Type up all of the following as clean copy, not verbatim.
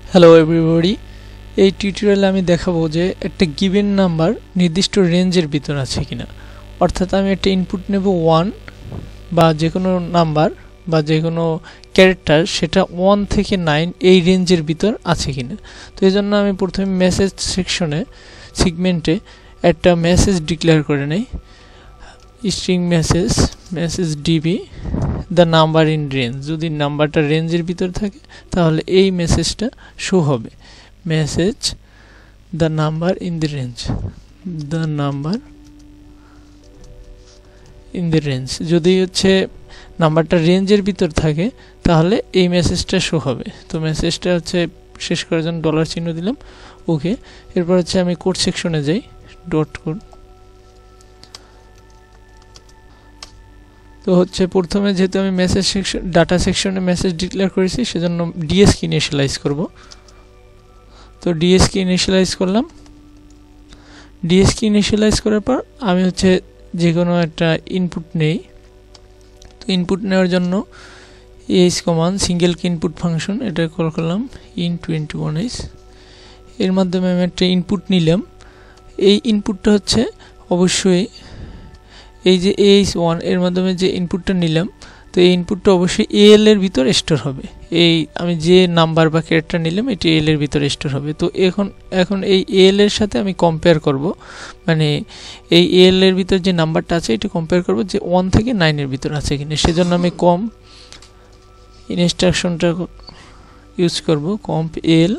Hello everybody, এই টিউটোরিয়ালে আমি দেখাবো যে একটা গিভেন নাম্বার নির্দিষ্ট রেঞ্জের ভিতর আছে কিনা। অর্থাৎ আমি একটা ইনপুট নেব 1 বা যে কোনো নাম্বার বা যে কোনো ক্যারেক্টার, সেটা 1 থেকে 9 এই রেঞ্জের ভিতর আছে কিনা। তো এই জন্য আমি প্রথমে মেসেজ সেগমেন্টে একটা মেসেজ ডিক্লেয়ার করে নেই, string message DB the number in range. যদি নাম্বারটা রেঞ্জের ভিতর থাকে তাহলে এই মেসেজটা শো হবে, message the number in the range, the number in the range. যদি হচ্ছে নাম্বারটা রেঞ্জের ভিতর থাকে তাহলে এই মেসেজটা শো হবে। তো মেসেজটা হচ্ছে শেষ করার জন্য ডলার চিহ্ন দিলাম, ওকে। এরপর হচ্ছে আমি কোড সেকশনে যাই, ডট কোড। তো হচ্ছে প্রথমে যেহেতু আমি মেসেজ সেকশন ডাটা সেকশনে মেসেজ ডিক্লেয়ার করেছি, সেজন্য ডিএস কি ইনিশিয়ালাইজ করব। তো ডিএস কি ইনিশিয়ালাইজ করলাম। ডিএস কি ইনিশিয়ালাইজ করার পর আমি হচ্ছে যে কোনো একটা ইনপুট নেই। তো ইনপুট নেওয়ার জন্য H command single key input function, এটা কল করলাম int21h। এর মাধ্যমে আমি একটা ইনপুট নিলাম। এই ইনপুটটা হচ্ছে অবশ্যই এই যে AH1 এর মাধ্যমে যে ইনপুটটা নিলাম, তো এই ইনপুটটা অবশ্যই AL এর ভিতর স্টোর হবে। এই আমি যে নাম্বার বা ক্যারেক্টার নিলাম এটি AL এর ভিতর স্টোর হবে। তো এখন এই AL এর সাথে আমি কম্পেয়ার করব, মানে এই AL এর ভিতর যে নাম্বারটা আছে এটা কম্পেয়ার করব যে 1 থেকে 9 এর ভিতর আছে কিনা। সেজন্য আমি কম ইনস্ট্রাকশনটা ইউজ করব, কম্প AL,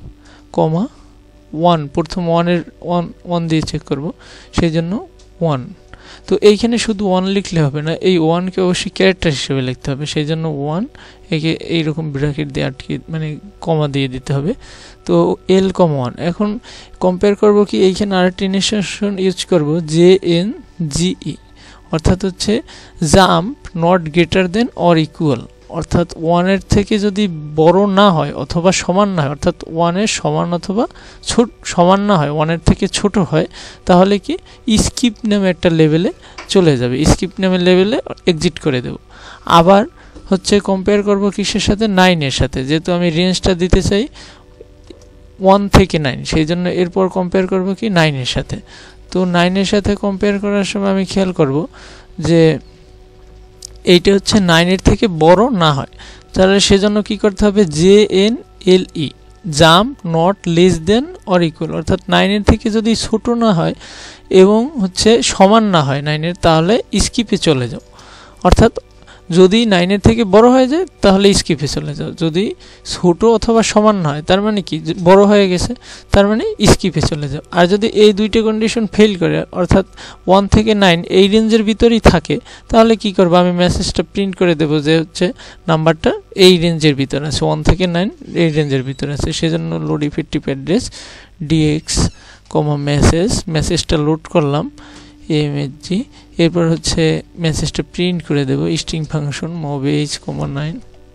1, প্রথম 1 দিয়ে চেক করব, সেই জন্য 1। তো এইখানে শুধু 1 লিখলে হবে না, এই 1 কে অবশ্যই ক্যারেক্টার হিসেবে লিখতে হবে। সেই জন্য 1 একে এইরকম ব্র্যাকেট দিয়ে আটকে মানে কমা দিয়ে দিতে হবে। তো L, 1। এখন কম্পেয়ার করব কি, এইখানে আরেকটা ইনস্ট্রাকশন ইউজ করব JNGE, অর্থাৎ হচ্ছে jump not greater than or equal. অর্থাৎ 1 এর থেকে যদি বড় না হয় অথবা সমান না হয়, অর্থাৎ 1 এর সমান অথবা সমান না হয়, 1 এর থেকে ছোট হয়, তাহলে কি স্কিপ নামে একটা লেভেলে চলে যাবে, স্কিপ নামে লেভেলে এক্সিট করে দেব। আবার হচ্ছে কম্পেয়ার করব কিসের সাথে, 9 এর সাথে, যেহেতু আমি রেঞ্জটা দিতে চাই 1 থেকে 9, সেই জন্য এরপর কম্পেয়ার করব কি 9 এর সাথে। তো 9 এর সাথে কম্পেয়ার করার সময় আমি খেয়াল করব যে এইটা হচ্ছে 9 এর থেকে বড় না হয়, তাহলে সেজন্য কি করতে হবে, JNLE, jump not less than or equal. অর্থাৎ 9 এর থেকে যদি ছোট না হয় এবং হচ্ছে সমান না হয় 9 এর, তাহলে স্কিপে চলে যাও। অর্থাৎ যদি 9 এর থেকে বড় হয়ে যায় তাহলে স্কিপে চলে যাও, যদি ছোট অথবা সমান না হয় তার মানে কি বড় হয়ে গেছে, তার মানে স্কিপে চলে যাও। আর যদি এই দুইটা কন্ডিশন ফেল করে, অর্থাৎ 1 থেকে 9 এই রেঞ্জের ভিতরেই থাকে, তাহলে কি করব, আমি মেসেজটা প্রিন্ট করে দেব যে হচ্ছে নাম্বারটা এই রেঞ্জের ভিতরে আছে, 1 থেকে 9 এই রেঞ্জের ভিতরে আছে। সেজন্য লোড ইফেক্টিভ অ্যাড্রেস DX, মেসেজটা লোড করলাম AMSG। এরপর হচ্ছে মেসেজটা প্রিন্ট করে দেব, স্ট্রিং ফাংশন mobh, 9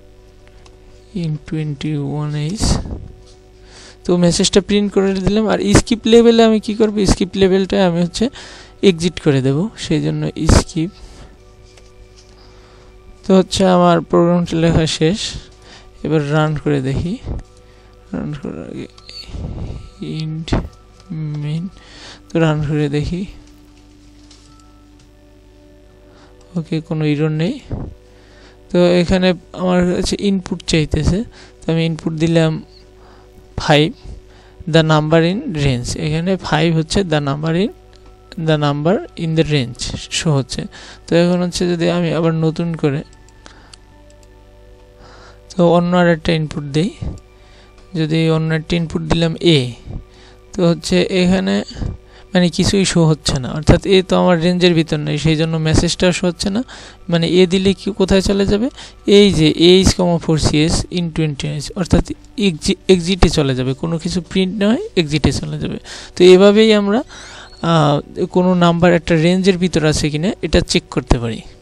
int21h। তো মেসেজটা প্রিন্ট করে দিলাম। আর স্কিপ লেভেলে আমি কি করব, স্কিপ লেভেলটা আমি হচ্ছে এক্সিট করে দেব, সেই জন্য স্কিপ। তো হচ্ছে আমার প্রোগ্রামটা লেখা শেষ। এবার রান করে দেখি, রান করার আগে ইন্ট মেইন, তো রান করে দেখি, ওকে, কোনো এরর নেই। তো এখানে আমার কাছে ইনপুট চাইতেছে, তো আমি ইনপুট দিলাম 5, দ্য নাম্বার ইন রেঞ্জ। এখানে 5 হচ্ছে the number in the range show হচ্ছে। তো এখন হচ্ছে যদি আমি আবার নতুন করে তো অন্য আরেকটা ইনপুট দিই, যদি অন্য একটা ইনপুট দিলাম A, তো হচ্ছে এখানে মানে কিছুই শো হচ্ছে না, অর্থাৎ এ তো আমার রেঞ্জের ভিতর নেই, সেই জন্য মেসেজটা শো হচ্ছে না। মানে এ দিলে কি কোথায় চলে যাবে, এই যে H,4CS int20h, অর্থাৎ এক্সিটে চলে যাবে, কোনো কিছু প্রিন্ট না হয় এক্সিটে চলে যাবে। তো এভাবেই আমরা কোনো নাম্বার একটা রেঞ্জের ভিতর আছে কিনা এটা চেক করতে পারি।